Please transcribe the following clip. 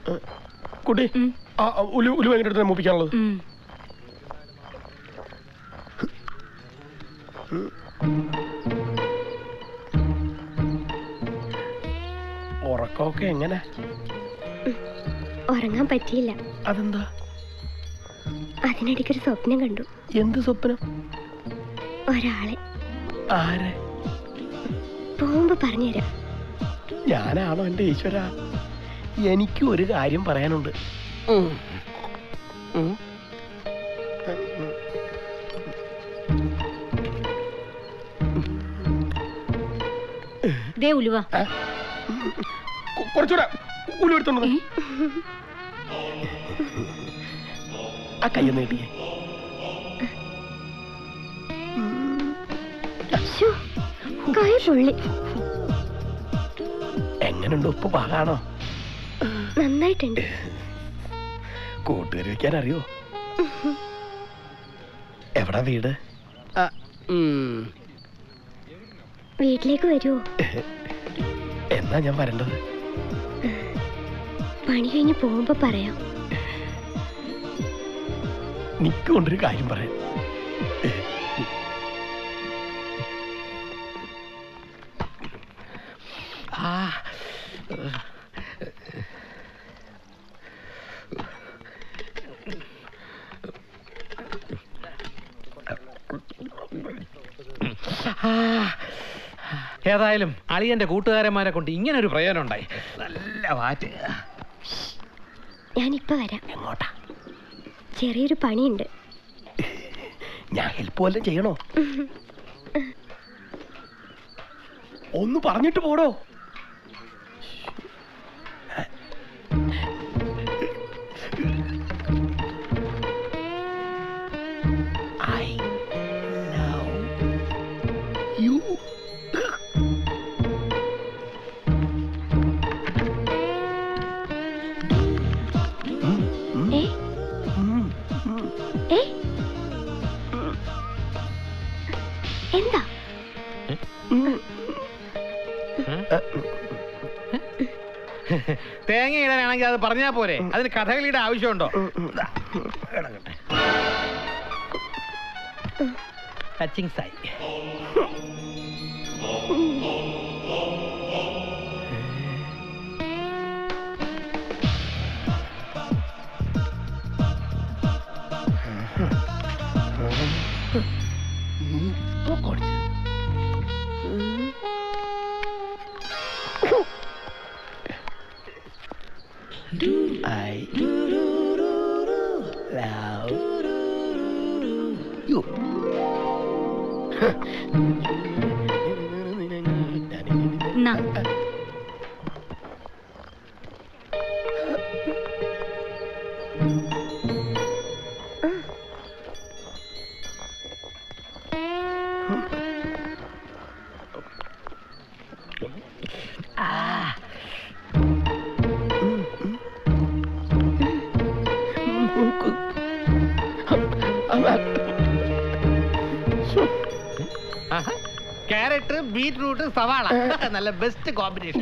കുട്ടി ഉലു ഭയങ്കര മൂപ്പിക്കാനുള്ളത്. ഉറക്കമൊക്കെ എങ്ങനെ? ഉറങ്ങാൻ പറ്റിയില്ല. അതെന്താ? അതിനിടയ്ക്കൊരു സ്വപ്നം കണ്ടു. എന്ത് സ്വപ്നം? ഒരാളെ. ആരെ? പോകുമ്പോ പറഞ്ഞുതരാം. ഞാനാണോ എന്റെ ഈശ്വര? എനിക്ക് ഒരു കാര്യം പറയാനുണ്ട്. കുറച്ചുകൂടെ ഉലുവെടുത്തോണ്ട് ആ കയ്യൊന്ന് കിട്ടിയേ. എങ്ങനെയുണ്ട്? ഉപ്പ് പാകാണോ? നന്നായിട്ടുണ്ട്. കൂട്ടുകറി വെക്കാൻ അറിയോ? എവിടാ വീട്? വീട്ടിലേക്ക് വരുമോ? എന്നാ ഞാൻ വരേണ്ടത്? പണി കഴിഞ്ഞ് പോകുമ്പോ പറയാം. നിക്കൊണ്ടൊരു കാര്യം പറയാം. ഏതായാലും അളിയന്റെ കൂട്ടുകാരന്മാരെ കൊണ്ട് ഇങ്ങനെ ഒരു പ്രയോജനം ഉണ്ടായി. നല്ല വാറ്റ്. ഞാനിപ്പോ വരാം. എങ്ങോട്ടാ? ചെറിയൊരു പണിയുണ്ട്. ഞാൻ ഹെൽപ്പ് വല്ലതും ചെയ്യണോ? ഒന്ന് പറഞ്ഞിട്ട് പോടോ. എന്താ? തേങ്ങ ഇടാനാണെങ്കിൽ അത് പറഞ്ഞാ പോരെ, അതിന് കഥകളിയുടെ ആവശ്യമുണ്ടോ? ടച്ചിങ് സൈ. ക്യാരറ്റ്, ബീറ്റ്റൂട്ട്, സവാള, നല്ല ബെസ്റ്റ് കോമ്പിനേഷൻ.